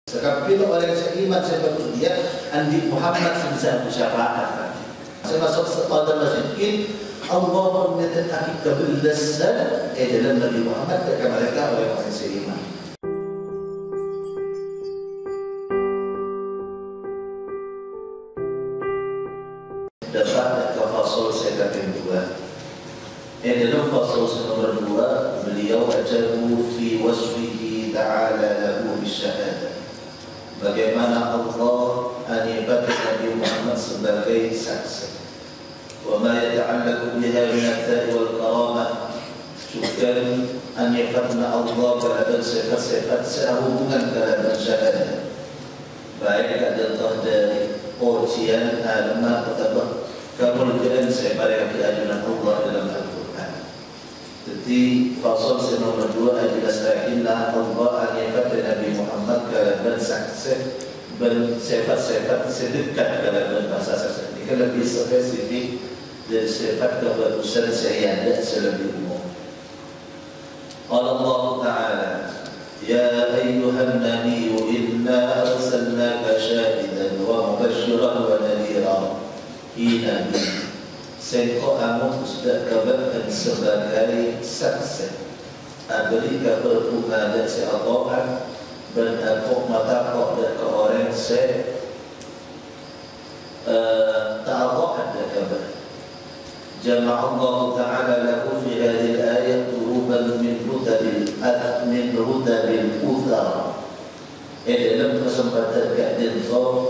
Sekarang bila orang yang seiman saya berkata dia Andi Muhammad sebesar syafaat. Saya masuk sekolah masjid Allah menyatakan akib kebellasan dalam Nabi Muhammad kepada mereka oleh orang yang seiman. Dapat ke fasal saya kata dua. Dalam fasal nomor 2 beliau ajabu fi wasfihi ta'ala lahu bisyahadah. Bagaimana Allah menyebut Nabi Muhammad sebagai saksi. Wa ma yata'allaqu biha min al-thari wal karamah. Juga menyebutna Allah pada sifat-sifat sehubungan dengan syahadah. Baik adalah dari ujian alamat atau kemuliaan sebagai keajunan Allah dalam Al-Quran. Jadi fasal nomor 2 adalah sakinah Allah menyebut Nabi Muhammad dalam saksi bersifat-sifat sedekat dalam bahasa saksi. Ini lebih spesifik dari sifat kebagusan saya ada selebih umum. Allah Ta'ala Ya ayyuhan nabiyyu inna arsalnaka syahidan wa mubasysyiran wa nadhiran. Nabi Sengko amu sudah kabarkan sebagai saksi Abri kabar bunga dan se'atohan dan aku matakok dan ke orang ta'atohan dan kabar. Jama'allahu ta'ala lahu fi hadil ayat turuban min rutabil uthar. Dalam kesempatan keadaan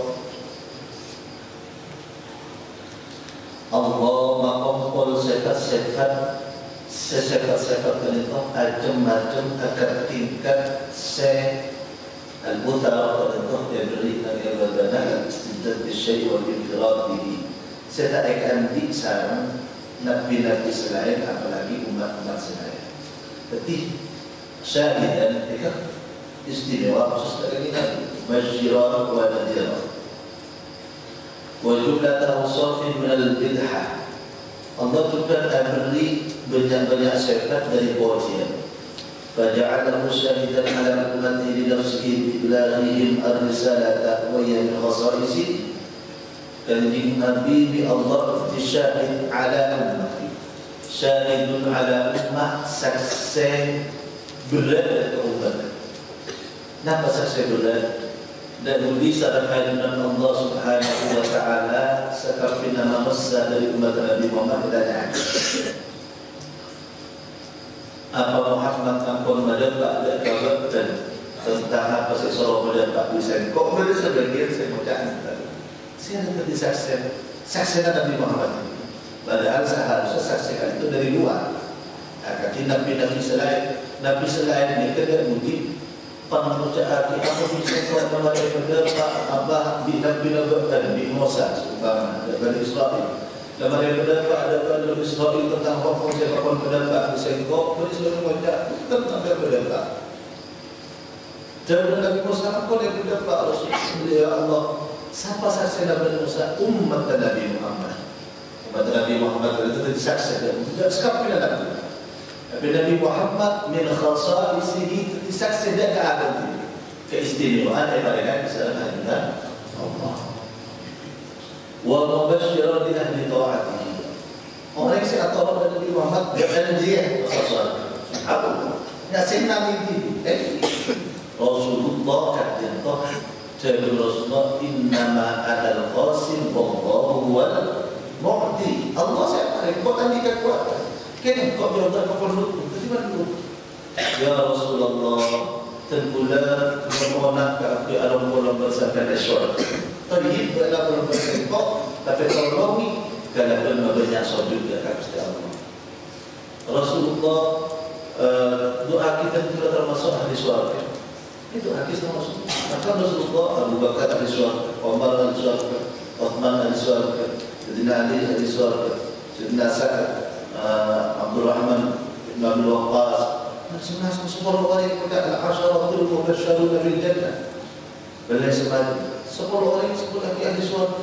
Allah mengumpul sifat-sifat itu macam-macam akan tingkat al-buthar itu diberikan kepada istidad bisyai wal infirad bihi. Saya tak akan diksaran nabi-nabi selain apalagi umat-umat selain. Jadi syahidan itu istimewa khusus dari nabi basyiran wa nadhiran. وجملة أوصاف من البدعة Allah juga beri banyak-banyak sifat dari pujian. Faja'alahu syahidan ala ummatihi li nafsihi bilaghihim ar-risalata wa hiya min khasa'isihi. Kanjeng Nabi bi Allah syahid ala ummati. Syahidun ala ummah saksi berat ke umat. Kenapa saksi berat? Dan bisa berkaitan Allah Subhanahu wa Ta'ala seperti nama besar dari umat Nabi Muhammad dan apa Muhammad ampun mendapat dan kabarkan tentang apa sesuatu mendapat bisa kok boleh sebagian saya ucapkan saya ada saksi Nabi Muhammad padahal seharusnya saksikan itu dari luar kaki Nabi selain ini tidak mungkin pengucapkan apa bisa kepada pendapat apa bina-bina di Musa umpama dari Israel. Dalam pendapat ada pada Israel tentang hukum siapapun pendapat bisa kok boleh sudah mengucap tentang pendapat. Dan Nabi Musa pun yang pendapat Rasulullah ya Allah siapa saksi Nabi Musa umat Nabi Muhammad. Umat Nabi Muhammad itu disaksi dan tidak sekali Nabi. Nabi Muhammad min khasa'isihi disaksi dan keadaan keistimewaan daripada kesalahan Allah. Wa mubasysyiran li ahli ta'atihi. Orang yang seator pada Nabi Muhammad dan dia khasa'ah. Apa? Ngasih Nabi ini. Rasulullah kata Jabir Rasulullah innama adal qasim wallahu wal mu'ti. Allah saya tarik kau tadi kekuatan. Kenapa kau jawab tak perlu? Jadi mana? Ya Rasulullah, tentulah memohon ke alam bola bersama Rasul. Tadi adalah bola bersama, tapi kalau ni kalau belum banyak soal juga kata Allah. Rasulullah doa kita juga termasuk ahli surga. Itu hadis termasuk. Maka Rasulullah Abu Bakar ahli surga, Umar ahli surga, Uthman ahli surga, Sayyidina Ali ahli surga, Sayyidina Sa'ad Abdul Rahman bin Abdul Waqqas semua orang yang berkata al-asharatul mubasysyruna bil jannah balai semua 10 orang 10 lagi ahli surga.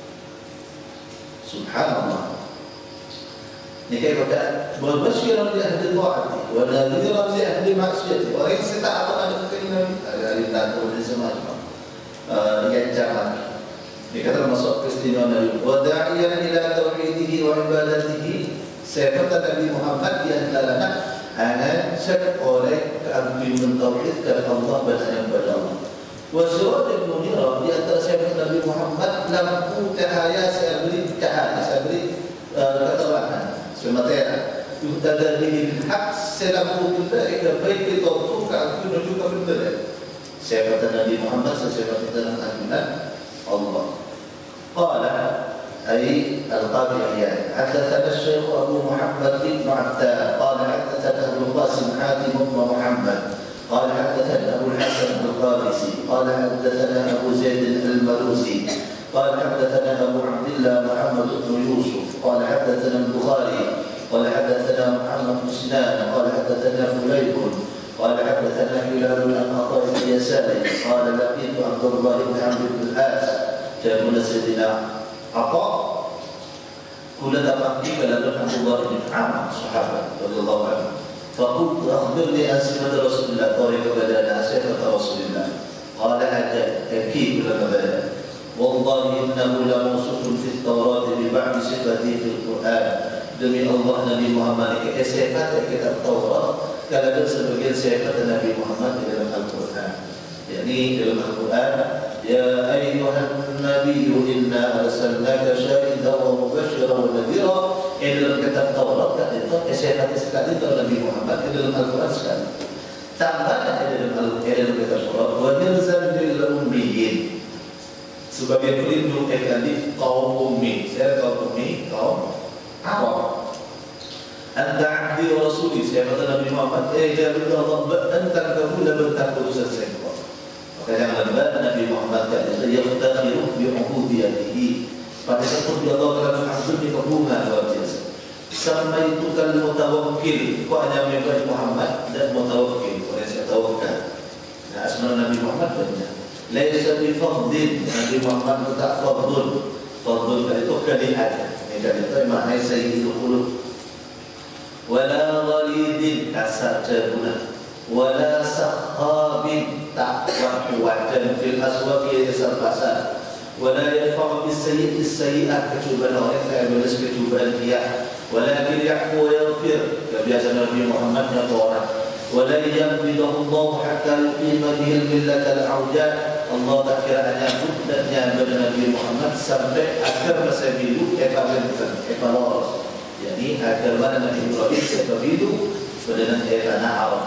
Subhanallah. Ini kayak kata mubasysyiran li ahli ta'ati wa nadhiran li ahli maksiat. Orang yang tak ada keinginan ada ahli taat dan semacam kata masuk keistimewaan Nabi. Wa da'iyan ila tauhidihi wa ibadatihi. Sifat Nabi Muhammad di antaranya hanya syak oleh keagungan tauhid kepada Allah dan kepada Allah. Wa surah al-munirah di antara sifat Nabi Muhammad lampu cahaya saya beri cahaya, saya beri keterangan sematera. Yuhtada bihi bil-haq selampu kita ila baiti tawtu ka'agun juga benar. Sifat Nabi Muhammad sifat dalam agungan Allah. Qala أي القاضي عياض حدثنا الشيخ أبو محمد بن عتاب قال حدثنا أبو القاسم حاتم بن محمد قال حدثنا أبو الحسن القادسي قال حدثنا أبو زيد المروزي قال حدثنا أبو عبد الله محمد بن يوسف قال حدثنا البخاري قال حدثنا محمد بن سنان قال حدثنا فليح قال حدثنا هلال عن عطاء بن يسار قال لقيت عبد الله بن عمرو بن العاص جابنا سيدنا Apa? Kula datang di dalam Abdullah bin Amr, sahabat radhiyallahu anhu. Faqultu akhbirni an sifat Rasulullah, qala kepada sifat Rasulullah. Qala ajab, akid kula kepada. Wallahi innahu la mawsufun fi at-Taurat bi ba'd sifatihi fi al-Quran. Demi Allah Nabi Muhammad ke sifat kitab Taurat, kalau ada sebagian sifat Nabi Muhammad di dalam Al-Quran. Yani dalam Al-Quran, ya ayyuhan النبي إنا أرسلناك شاهدا ومبشرا ونذيرا. Ini dalam kitab Taurat kan itu sifat sekali dalam Nabi Muhammad dalam Al-Quran sekali. Tambahnya dalam kitab Taurat wa nirzan lil ummiyin. Sebagai pelindung tadi kaum ummi. Saya kaum ummi, kaum awam. Anta abdi wa rasuli. Saya kata Nabi Muhammad, ya Allah, anta kabula bertakut selesai. Jangan lupa Nabi Muhammad kata yaqtadiru bi ubudiyatihi. Pada saat dia Allah dalam hasil di kebungan luar biasa. Sampai itu kan mutawakkil. Kau hanya menyebut Muhammad dan mutawakkil. Oleh saya tawakal. Nah, asma Nabi Muhammad banyak. Laisa bi fadlin. Nabi Muhammad tak fadl. Fadl itu kalihat. Ini kali itu maknanya sayyidul qulub. Wala ghalidin kasar jabuna. Wala sakhabin tak kuat-kuat fil aswaqi yasar pasar. Wala yafa'u bis-sayyi'at kecuali orang yang balas kecuali dia. Walakin ya'fu wa yaghfir. Kebiasaan Nabi Muhammad yang orang. Wala yambidahu Allah hatta yuqima bihi al-millat al-'awjad. Allah tak kira hanya budaknya pada Nabi Muhammad sampai akhir masa hidup epalos. Jadi akhir mana Nabi Ibrahim sebab itu pada nanti tanah Arab.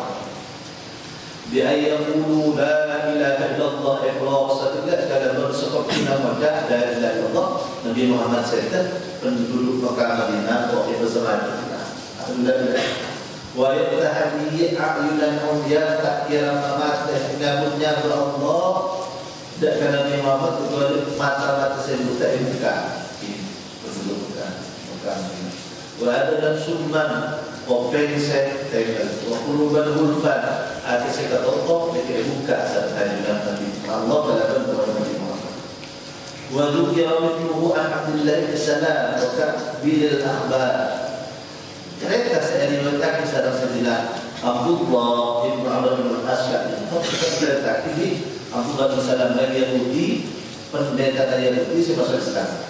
بأن يقولوا لا إله إلا الله إخلاصا tidak dalam seperti nama dah la ilaha illallah. Nabi Muhammad SAW penduduk Mekah Madinah waktu bersama kita. Alhamdulillah. Wa yatahdi a'yunan umya tak kira mata nyabutnya Allah. Dan Nabi Muhammad itu mata-mata saya buta buka. Penduduk Mekah Madinah. Wa ada summan kopeng saya tengah. Wa quluban hulfan. Akhir saya kata Allah, dia buka saat hajungan Nabi Allah dalam kepada Nabi Muhammad. Wa dzukira mithluhu an Abdullah bin Salam wa Ka'bil al-Akhbar. Cerita saya diriwayatkan secara sendiri Abdullah bin Amr bin Al-As ini. Cerita ini Abdullah bin Salam dari Yahudi, pendeta dari Yahudi semasa Islam.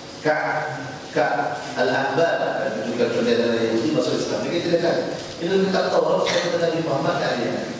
Al-Akhbar juga pendeta dari Yahudi masuk Islam. Ini cerita. Ini kita tahu kalau Nabi Muhammad kalian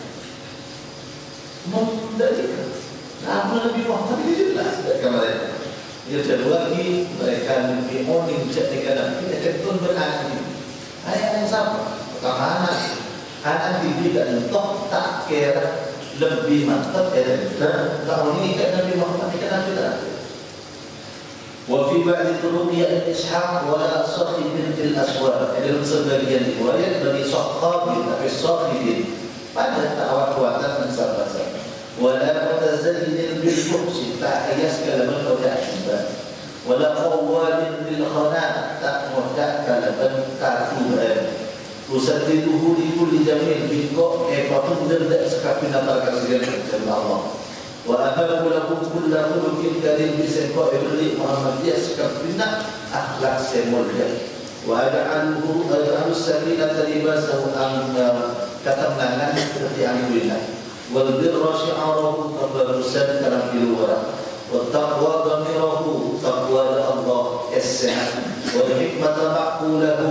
mendalikan nama Nabi Muhammad ini jelas kemarin. Ia kedua lagi mereka lebih morning ketika Nabi akan turun berani. Ayat yang sama. Pertama anak didik dan toh tak kira lebih mantap dan kalau ini kan Nabi Muhammad ini kan Nabi. وفي بعض الطرق يأتي إسحاق ولا صخب في الأسواق. Ada sebagian riwayat dari Sakhab tapi Sakhib pada ta'awat kuatan besar-besar. Wala mutazayyin bil fuhsi tak hias kalaman odak syibah. Wala qawwalin bil khana tak muhdak kalaman katuan. Usadiduhu li kulli jamil bingko epapun derdak sekapin antara kasihan dengan Allah. Wa ahabu lakum kulla khuluqin karim bisaqa'i li Muhammadiyah sekapina akhlak semulia. Wa aj'aluhu sakinata libasahu ketenangan seperti angin. Wal birra syi'aruhu tabarrusan kalam bil wara. والتقوى ضميره تقوى الله السعة والحكمة معقوله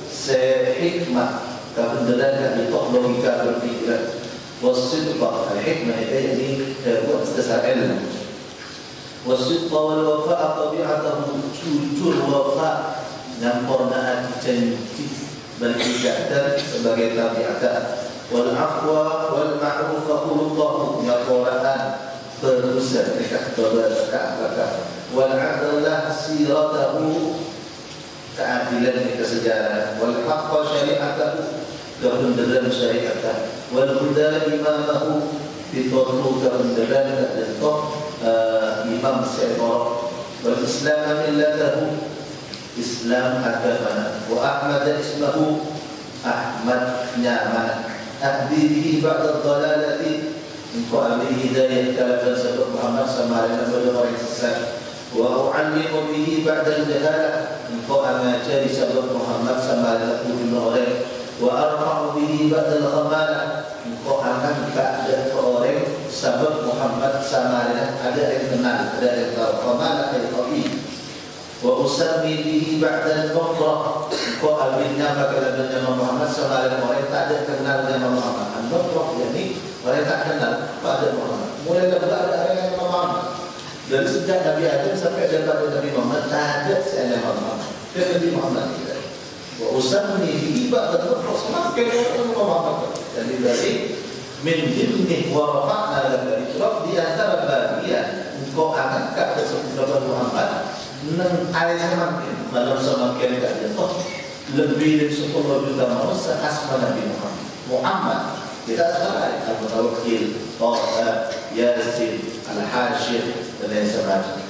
حكمة kebenaran dari logika berpikiran والصدق الحكمة يعني هو استسار علم والصدق والوفاء طبيعته jujur wafa nyempurnaan janji berkaitan sebagai tabiat wal afwa wal ma'ruf qulullah nyempurnaan berusaha dekat berkah wal adalah siratahu keadilan kesejaran wal haqqa syari'atahu kebenaran syariat wal huda imamahu dituruh kebenaran dan imam seorang wal islam millatahu Islam agama wa Ahmad ismahu Ahmad nyaman ahdihi ba'da dhalalati engkau ambil hidayah kalaban sebab Muhammad sama dengan orang sesat wa u'allimu bihi ba'da jahalah engkau mengajari sebab Muhammad sama dengan orang wa arfa'u bihi ba'da al-ghamalah engkau akan keadaan orang sebab Muhammad sama dengan ada yang kenal ada yang tahu ghamalah al-qabi wa usammi bihi ba'da al-baqrah engkau ambil nama kalaban nama Muhammad sama dengan orang tak ada kenal nama Muhammad al-baqrah yakni orang tak kenal pada Muhammad mulai ada yang nama Muhammad dari sejak Nabi Adam sampai daripada Nabi Muhammad tak ada nama Muhammad dan Nabi Muhammad kita wa usammi bihi ba'da al-baqrah semakin nama Muhammad jadi dari min dimnih wa rafa'na laka dhikrah di antara bagian engkau angkat kepada Muhammad nang ayat semakin dalam semakin kajian lebih dari 10 juta manusia asma Nabi Muhammad kita sekarang Al-Mutawakkil, Taha, Yasin, Al-Hashir dan lain sebagainya.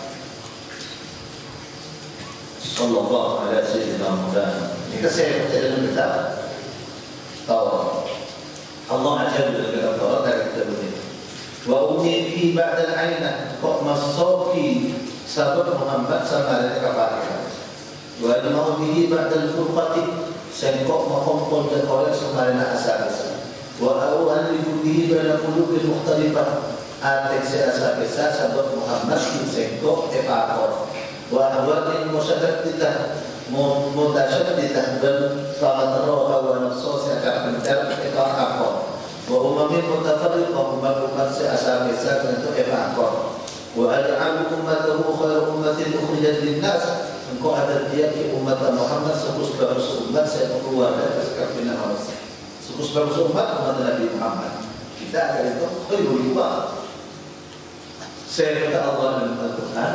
Sallallahu alaihi wasallam. Ini saya baca dalam kitab Taurat. Allah ajar dalam kitab Taurat dari kitab ini. Wa ummi ba'da al-'ainah kok masaki sahabat Muhammad sama dengan kafir. Wa mau bihi ba'da al-furqati sengkok mengumpulkan orang sama dengan asal-asal. Wa awalifu bihi baina qulubil mukhtalifah atek asal-asal sahabat Muhammad sengkok epakor. Wa ahwalil musyaddatah mutasyadditah dan fa'atraha wa nasos akan mencar epakor. Wa umamin mutafarriqah umat asal-asal itu epakor. Wa ad'alu ummatahu khairu ummatin ukhrijat lin-nas engkau ada dia di umat Muhammad sebagus umat saya keluar dari sekalian manusia sebagus umat Nabi Muhammad kita akan itu khairul ummat saya kata Allah dalam Al-Quran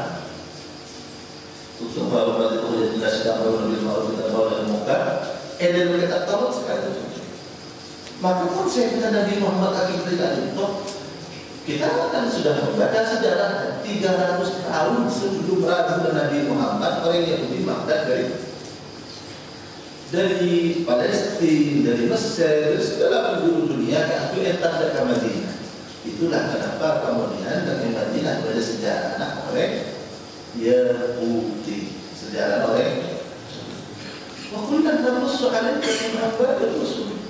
untuk para umat ukhrijat lin-nas ta'muru bil ma'ruf wa tanhauna 'anil munkar dalam kitab Taurat sekali maka pun saya kata Nabi Muhammad akan terjadi itu kita kan sudah membaca sejarah 300 tahun sebelum rasul Nabi Muhammad orang Yahudi Baghdad dari Palestina, dari Mesir, dari segala penjuru dunia itu entah ke Madinah. Itulah kenapa kemudian dari Madinah ada sejarah anak orang Yahudi, sejarah orang. Wakullah namus soalan dari Muhammad Rasul.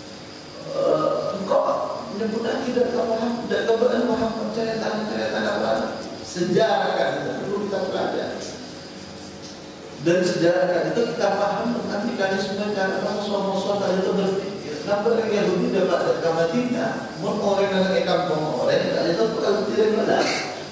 Engkau mudah-mudahan tidak paham dan kebenaran Muhammad cerita apa sejarah kan itu perlu kita pelajari dan sejarah kan itu kita paham tentang mekanisme cara musuh-musuh tadi itu berpikir kenapa orang Yahudi dapat ke Madinah mun orang yang kampung orang tadi itu kalau tidak benar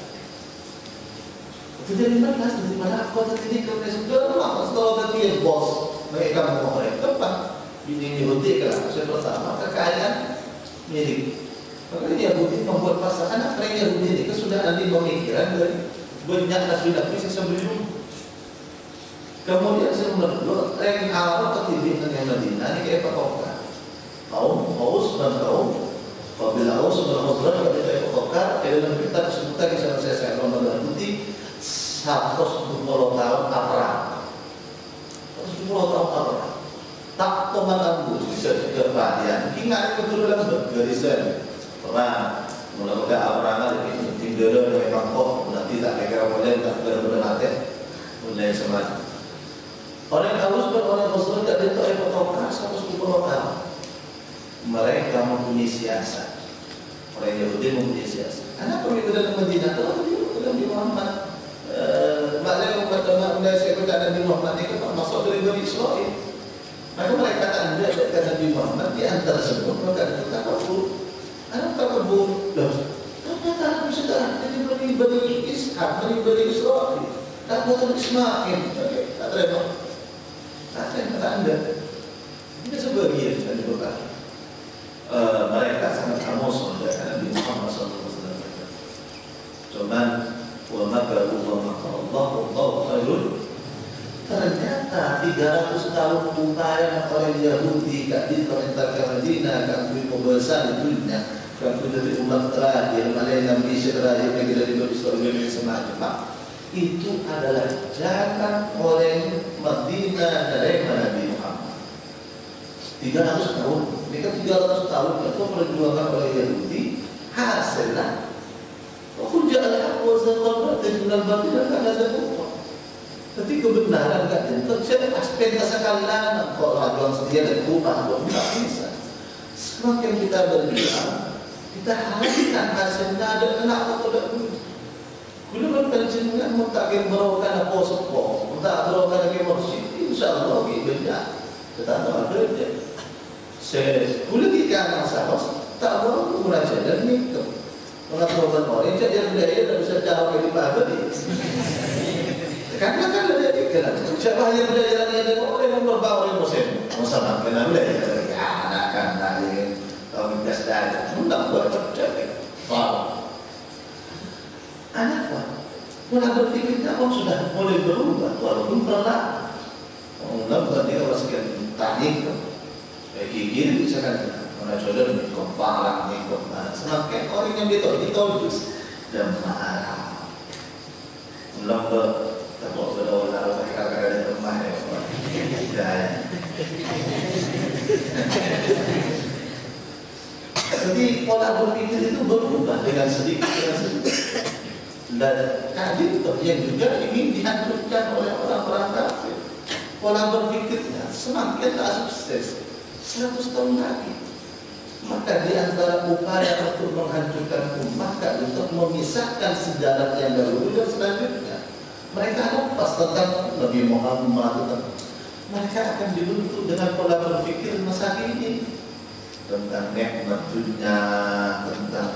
tidak benar di mana aku tadi ke Mesir setelah tadi bos mereka kampung orang tempat ini Yahudi kan saya pertama kekayaan milik. Makanya Yahudi membuat pasal anak orang Yahudi ini sudah ada pemikiran dari banyak nabi-nabi sebelum. Kemudian sebelum orang Arab ketika yang Madinah ini kayak patokan. Kaum Aus dan kaum apabila Aus dan Khazraj kayak patokan dalam kitab disebutkan kisah saya Ramadan putih 120 tahun perang. 120 tahun perang. Tak pemandang bisa kebahagiaan. Ingat kebetulan garisan perang, mula-mula perangan ini tinggal dari kampung, nanti tak kira boleh tak benar-benar hati, mulai semacam. Orang Aus dan orang Khazraj tak ada yang bertolak 110 tahun. Mereka mempunyai siasat. Orang Yahudi mempunyai siasat. Karena pemikiran Madinah itu Nabi Muhammad Muhammad ini termasuk dari Bani Israel. Maka mereka kata Nabi Muhammad di antara semua mereka itu takabur. Anak takabur. Ternyata Nabi sudah jadi Bani Ishak, Bani Israel. Tak buatan Ismail. Tak terima. Tak terima kata Anda. Ini sebagian dari beberapa. Mereka sangat emosional dengan Nabi Muhammad SAW. Cuman wa makaru wa makarallah wallahu khairul. Ternyata 300 tahun upaya orang Yahudi kat di perintahkan Madinah, kat pembebasan dunia, kat dari umat terakhir, mana Nabi terakhir yang dari Israel semacam itu adalah jalan oleh Madinah dari Nabi Muhammad. 300 tahun, mereka 300 tahun itu perjuangan oleh Yahudi, hasilnya Hujjah wa zaqabat dengan batin dan ada zakat. Tapi kebenaran kan terjadi aspek kesakalan kok lawan setia dan kubah tidak bisa. Semakin kita berdoa, kita harapkan hasilnya ada anak atau tidak. Belum pentingnya mutakin berokan apa sepo, mutak berokan ke masjid. Insyaallah banyak. Tetapi ada je. Saya boleh dikatakan sahaja tak mau meraja dan nikah. Mengatakan orang yang dia tidak bisa jawab di pagi. Karena kan ada ikhlas. Siapa yang belajar ini orang yang berbaur Muslim. Muslim kenal belajar. Anak kan lain. Tahu minta sedar. Tidak buat terjadi. Faham? Anak apa? Mulai berfikirnya orang sudah mulai berubah. Walaupun pernah. Orang berarti orang sekian tanik. Gigi bisa kan. Mana jodoh ni kompak ni kompak. Semakin orang yang ditolus dan marah. Ulang tak boleh berdoa pakai kata-kata di rumah ya. Tidak. Jadi pola berpikir itu berubah dengan sedikit. Dan kadir yang juga ingin dihancurkan oleh orang-orang kafir. Pola berpikirnya semakin tak sukses. 100 tahun lagi. Maka di antara upaya untuk menghancurkan umat untuk memisahkan sejarah yang dahulu dan selanjutnya, mereka lepas tentang Nabi Muhammad. Mereka akan dibentuk dengan pola berpikir masa kini tentang nikmat dunia, tentang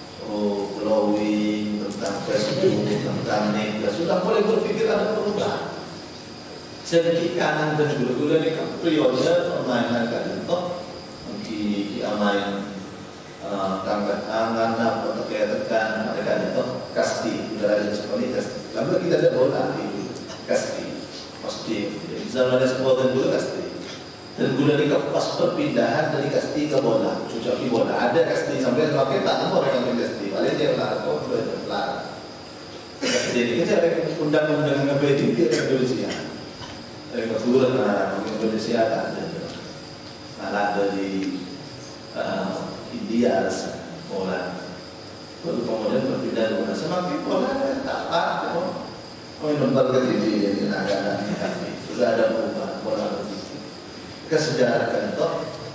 glowing, tentang Facebook, tentang nikah. Sudah mulai berpikir ada perubahan. Sedikit kanan dan gula-gula ini kan periode permainan itu. Di amain tangkat tangan atau tekan mereka itu kasti udara seperti kasti. Lalu kita ada bola di kasti, pasti zaman sekolah dulu kasti. Dan gula di pas perpindahan dari kasti ke bola, cuci bola ada kasti sampai pakai tak orang yang kasti. Paling dia larang, larang. Jadi kita ada undang-undang ngebedi di Indonesia. Ada keturunan Indonesia ada. Malah dari India Poland. Lalu kemudian berpindah ke semakin Poland tak apa. Menempel ke diri yang agak kami sudah ada perubahan pola berpikir. Kesejarah itu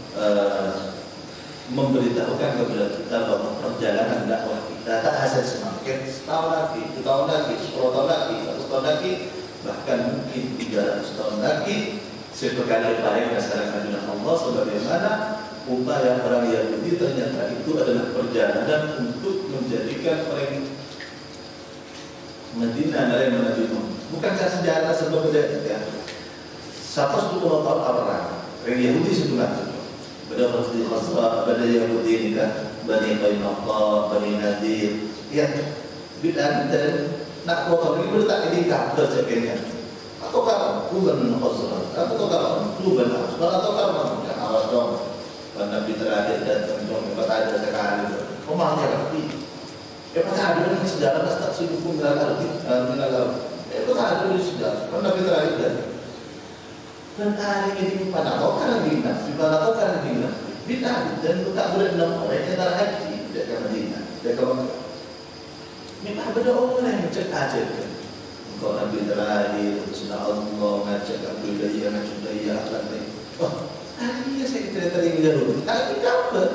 memberitahukan kepada kita bahwa perjalanan dakwah kita tak hasil semakin setahun lagi, 2 tahun lagi, 10 tahun lagi, 1 tahun lagi, bahkan mungkin 300 tahun lagi. Seperti baik masyarakat dunia Allah sebagaimana upaya orang Yahudi ternyata itu adalah perjalanan untuk menjadikan orang Madinah dari Nabi Muhammad. Bukankah sejarah sebenarnya ya? 110 tahun orang Yahudi sebelumnya. Beda harus dikhasbah pada Yahudi ini kan Bani Qainaqah, Bani Nadir. Ya, bid'ah dan nak kotor ini bertak ini kabel sebagainya. Atau kalau bukan khosrat, atau kalau bukan khosrat, atau kalau yang awas dong, Nabi terakhir dan tentang yang ada sekarang itu, omangnya lagi. Ya pada ada di sejarah tak sibuk mengajar, ya pada ada di sejarah, Nabi terakhir dan hari ini pada kau kan dinas, pada kau kan dinas, bina dan tak boleh 6 orang yang tak haji dekat Madinah, dekat Mekah. Memang ada orang yang cek aja kan. Kau Nabi terakhir, sudah Allah ngajak budaya, ngajak budaya akhlak ni. Oh, hari ini saya terima dahulu. Tak ini kabar.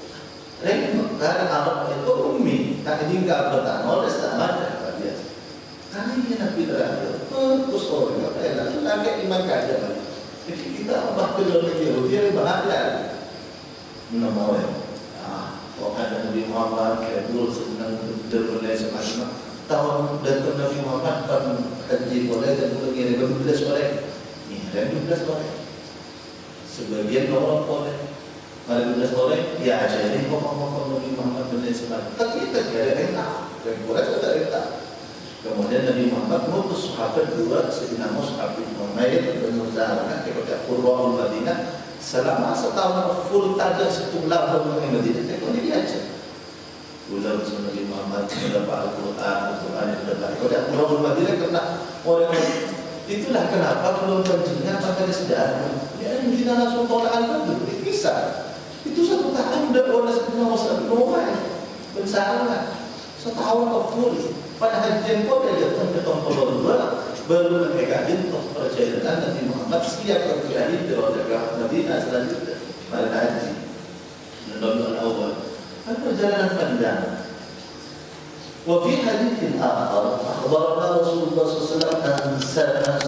Karena Arab itu ummi, tak ini kabar tak oleh sama ada biasa. Hari ini Nabi terakhir, terus orang kata, iman keadaban. Jadi kita bahkan dalam Yahudi yang bahagia nama orang. Kalau ada Nabi Muhammad, Kabul senang berbelai semacam tahun datang Nabi Muhammad pada haji boleh dan boleh 12 boleh. Ini 12 boleh. Sebagian orang boleh. Pada 12 boleh, ya jadi pokok-pokok Nabi Muhammad benar semacam. Tapi kita tidak ada enak. Dan boleh tidak enak. Kemudian Nabi Muhammad mengutus sahabat dua, Sayyidina Mus'ab bin Umair dan Muzahara kepada Qurra'ul Madinah selama setahun full tak ada setulah di Madinah. Itu dia aja. Ulang sama Nabi Muhammad mendapat Al-Quran yang terbaik. Kepada Qurra'ul Madinah karena orang itulah kenapa belum panjangnya maka dia sedar. Ya ini Madinah langsung tolak al-Badr. Itu kisah. Itu satu tahun dan orang Sayyidina Mus'ab bin Umair bersama setahun full. Pada hajian kau dia datang ke tahun kedua baru mereka itu perjalanan Nabi Muhammad siap berkelahi di daerah Madinah selanjutnya pada haji Rabiul Awal. Perjalanan panjang. Wa fi haditsin akhar akhbarana Rasulullah sallallahu alaihi wasallam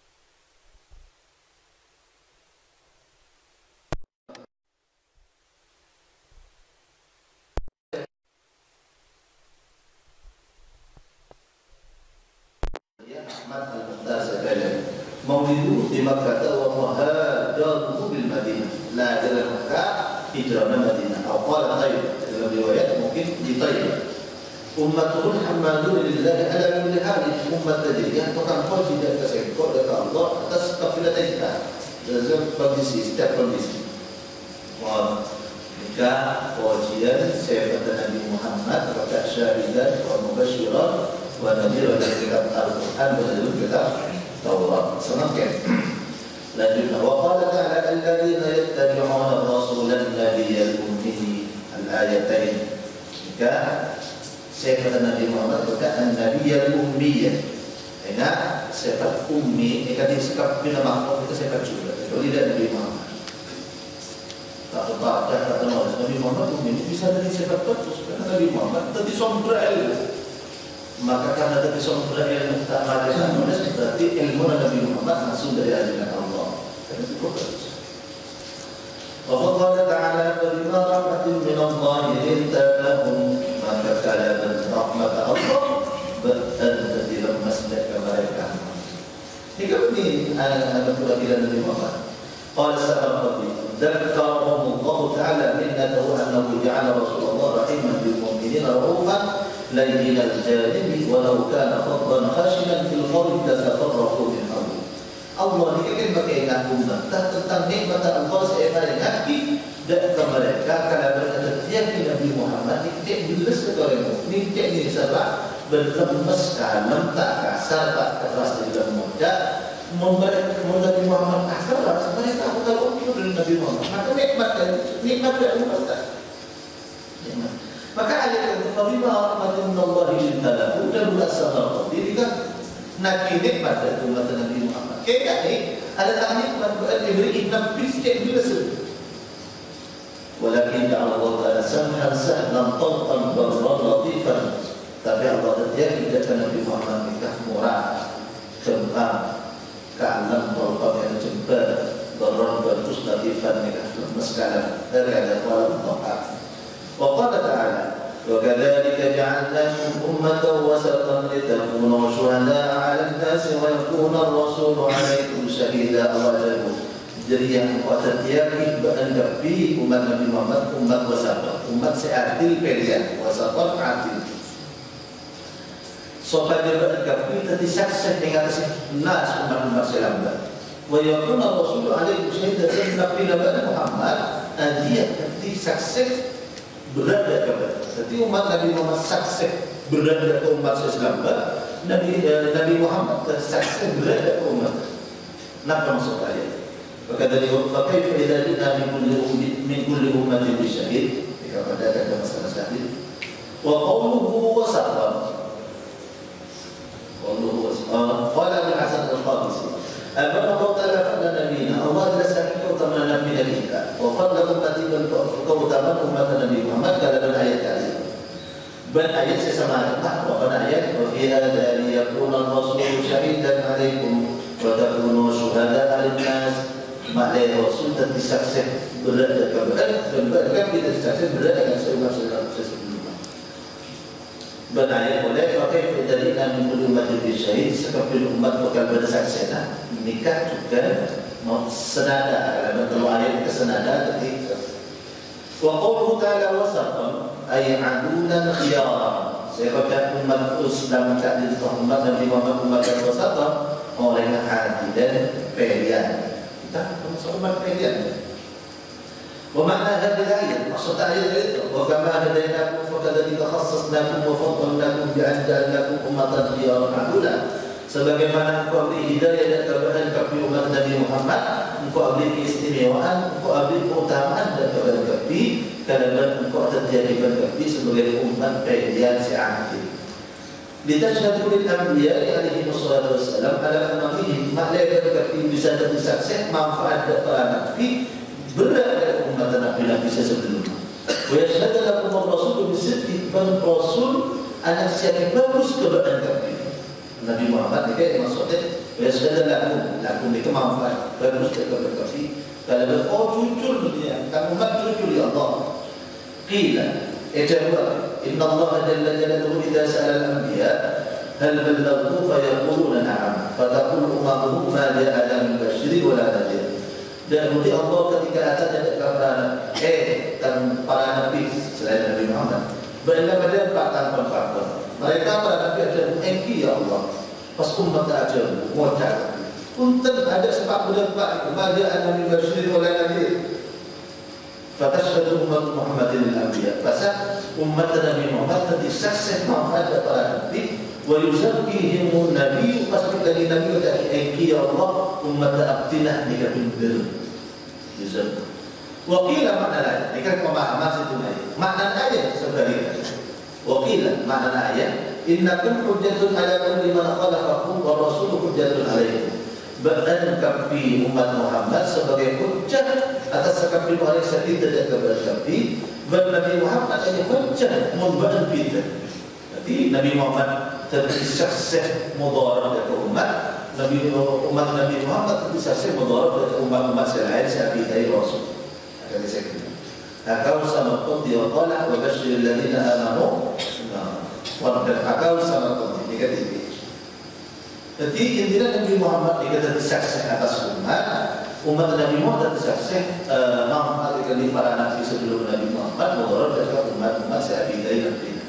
Maulidu di Makkah wa muhajaruhu bil Madinah. La jalan Makkah, hijrahnya Madinah. Qala Taib dalam riwayat mungkin di Taib. Ummatul hamadun lillahi ala kulli hal. Umat tadi yang terkampung tidak tersekok dari Allah atas kafilatnya. Dalam kondisi setiap kondisi. Nikah, kajian, syafaat Nabi Muhammad, rakaat syahidat, wa mubasyiran, wa nadhiran dari kitab Al-Quran dan dari kitab Taurat. Semakin lanjutnya. Wa qala ta'ala alladziina yattabi'una ar-rasula an-nabiyyal ummi al-ayatain. Jika sifat Nabi Muhammad berkata an-nabiyyal ummiyah. Ingat sifat ummi ini kan disekap bila makhluk itu sifat juga. Itu tidak Nabi Muhammad. Tak terbaca kata Nabi Muhammad ummi bisa dari sifat terus karena Nabi Muhammad tadi sombra ilmu. Maka karena tadi sombra ilmu tak ada nulis berarti ilmu Nabi Muhammad langsung dari ajaran Allah. Karena itu bagus. Wa ta'ala bima rahmatin min Allah linta lahum maka kala rahmat Allah berada di dalam masjid mereka. Ini ada perwakilan Nabi Muhammad. Qala sahabat dzakkarahum Allah ta'ala minnatahu annahu ja'ala Rasulullah rahiman bil mu'minina raufan layyinal janibi walau kana faddan khashinan fil qalbi tasafarraqu min hawli. Allah ini kan ingat umat tentang nikmat Allah sebenarnya hati dan mereka kalau berada di Nabi Muhammad tidak jelas kepada mukmin tidak disalah berlemes kalem tak kasar tak keras di dalam muda Nabi Muhammad akhirat mereka aku tahu dari Nabi Muhammad maka nikmat dari umat nikmat. Maka ayat yang bima rahmatin minallahi lintalahu dan berasal diri kan Nabi nikmat dari umat Nabi Muhammad. Kayak ni ada nikmat berarti beri Nabi sikit bila walakin Allah Ta'ala samhan sahlan talqan barran latifan. Tapi Allah tidak Nabi Muhammad nikah murah cembang ka'alam talqan yang cembang barran bagus latifan nikah lemes kalam dari ada walau ta'ala. وقال تعالى وكذلك جعلناكم أمة وسطا لتكونوا شهداء على الناس ويكون الرسول عليكم شهيدا. الله jadi yang wasatia beranggap bi umat Nabi Muhammad umat wasata umat seadil pilihan wasata adil supaya beranggap bi tadi saksi dengan nas umat selambat wa yakuna Rasul alaihi syahidan Nabi Muhammad dia nanti saksi berada kepada. Jadi umat Nabi Muhammad saksi berada ke umat selambat. Nabi Muhammad saksi berada ke umat. Kenapa maksud ayat? Maka dari fakih faidah min kulli ummatin bisyahid. Jika ada masalah syahid. Wa qawluhu wasatan. Qawluhu wasatan. Qala bin Hasan al-Qadisi. Al-Baqarah ta'ala fadla nabiyina Allah adalah saking keutamaan Nabi kita wa fadla ummati dan keutamaan umat Nabi Muhammad dalam ayat tadi dan ayat sesama wa pada ayat wa fi hadha liyakuna ar-rasulu syahidan alaikum wa takunu syuhada maknanya Rasul dan disaksikan berat dan keberat, dan bahkan kita disaksikan berat dengan seumat-seumat sebelumnya. Benarnya boleh pakai dari Nabi umat lebih syahid sekapil umat bakal bersaksikan nikah juga senada dalam kalau ayat kesenada ketika wa qawluhu ta'ala wasatan ay adulan khiyara. Saya kata umat Islam tak umat Nabi Muhammad umat wasatan orang yang adil dan pilihan. Kita masuk umat pilihan. ومعنى هذه الآية مقصود آية الإذن وكما هديناكم فكذلك خصصناكم وفضلناكم بأن جعلناكم أمة خيارا عدولا. Sebagaimana engkau beri hidayah dan kebenaran kepada umat Nabi Muhammad, engkau beri keistimewaan, engkau beri keutamaan dan kepada kami, kerana engkau terjadikan kami sebagai umat pilihan si adil. Litashhadu lil anbiya alaihi wassalatu wassalam ala annahum maknanya kami bisa disaksikan manfaat dari para nabi berat dari umat Nabi sebelumnya. Wajib dalam umat Rasul bersedih dan Rasul anak siapa bagus kebenaran kami. Nabi Muhammad ini maksudnya wajib dalam lakum ini manfaat bagus kebenaran kami. Kalau berkau jujur dunia, kamu umat jujur ya Allah. Qila, ejawab, Inna Allah jalla jalaluhu idza sa'ala al-anbiya hal ballaghtu fa yaquluna na'am. Fataqulu ummatuhum ma ja'a min basyiri wa la nadhir. Dan kemudian Allah ketika atasnya kepada dan para nabi selain Nabi Muhammad berada pada empat mereka para nabi adalah engki ya Allah pas umat ajar modal untuk ada sebab berempat kepada Nabi Bashir oleh Nabi fatashhadu umat Muhammadin al-anbiya pasal umat Nabi Muhammad tadi sukses manfaat para nabi wa yuzakkihim nabi pasti dari nabi dari engki ya Allah umat abdinah dikabir yuzak. Wakila makna lain. Ini kan pemahaman situ ayat. Makna ayat sebaliknya. Wakila makna ayat. Innakum hujjatun ala kulli man khalaqakum wa rasuluhu hujjatun alaikum. Berdan kami umat Muhammad sebagai hujjah atas kami orang yang tidak kepada kami. Nabi Muhammad ini hujjah membadan kita. Jadi Nabi Muhammad tersukses mudarat ke umat. Umat Nabi Muhammad bisa mudarat ke umat-umat selain sahabat dari Rasul. Akan disebut. Akau sama qadi wa qala wa basyiril ladzina amanu. Wa akau sama qadi dikatakan. Jadi intinya Nabi Muhammad dikatakan sukses atas umat Nabi Muhammad sukses manfaat dari para nabi sebelum Nabi Muhammad mudarat ke umat-umat sahabat dari Nabi.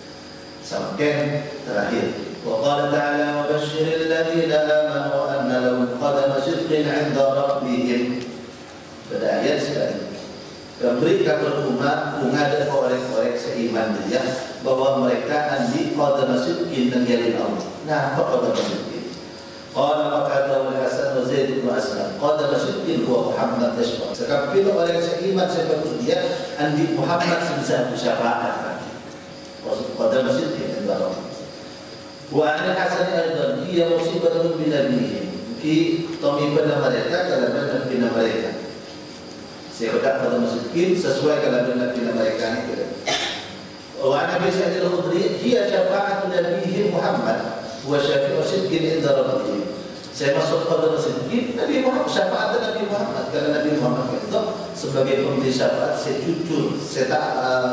Sampai terakhir. وقال تعالى وبشر الذين آمنوا أن لهم قدم صدق عند ربهم. Pada ayat sekali beri kabar umat menghadap orang-orang seiman dia bahwa mereka andi qadam sidqin dan yalil Allah. Nah, apa qadam sidqin? Qala maqadahu al-Hasan wa Zaid bin Aslam. Qadam sidqin huwa Muhammad tashfa. Sekapil orang seiman seperti dia andi Muhammad sebesar syafaat. Qadam sidqin inda Allah. Wa an Hasan aidan dia musibatun bi nabiyyin ki tamiban mereka kalaban nabi mereka. Saya kata pada masjid sesuai kalaban nabi mereka ini. Wa an Abi Sa'id al-Khudri dia syafaat nabiyyi Muhammad wa syafi'u sidqin inda rabbih. Saya masuk pada masjid Nabi Muhammad syafaat Nabi Muhammad karena Nabi Muhammad itu sebagai pemberi syafaat saya jujur saya tak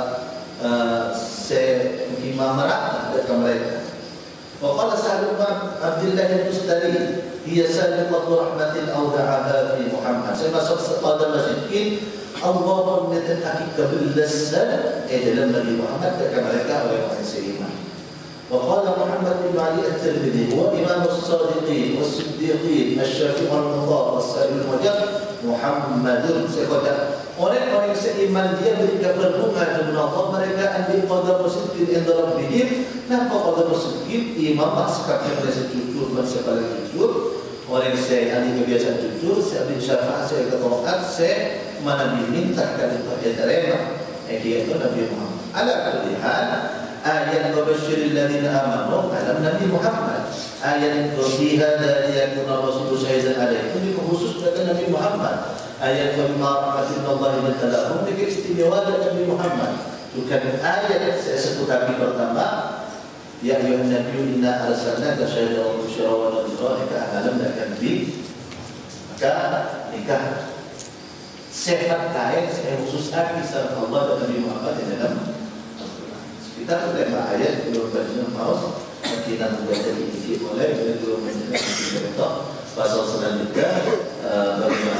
saya imam merah kepada mereka. وقال سهل بن عبد الله البستاني هي سابقة رحمة أودعها في محمد. Saya masuk pada masjid Allah menetapkan kebenaran dalam Nabi Muhammad dan mereka orang-orang seiman. وقال محمد بن علي الترمذي هو إمام الصادقين والصديقين الشافع المطاع والسائل المجاب محمد. Saya kata orang-orang seiman dia berikan berbunga dengan Allah mereka ambil qadam sidqin inda rabbihim. Nah, qadam sidqin imam sekalian mereka jujur mereka paling jujur. Orang saya ahli kebiasaan jujur, saya ambil syafaat, saya katakan saya mana diminta kali itu terima. Dia itu Nabi Muhammad. Ala kulli hal ayat wabashiril ladzina amanu alam Nabi Muhammad. Ayat fiha la yakuna rasulun syahidan alaikum ini khusus pada Nabi Muhammad. Ayat bima rahmatillah ta'ala memiliki istimewa dari Nabi Muhammad. Bukan ayat saya sebut kami pertama ya ayyuhan nabiyyu inna arsalnaka syahidan wa mubasysyiran wa nadhira ka alam akan bi. Maka nikah. Sehat lain, saya khususkan kisah Allah dan Nabi Muhammad di dalam Al-Quran. Kita terima ayat belum baca maus, kita membaca diisi oleh belum baca kita pasal selanjutnya bagaimana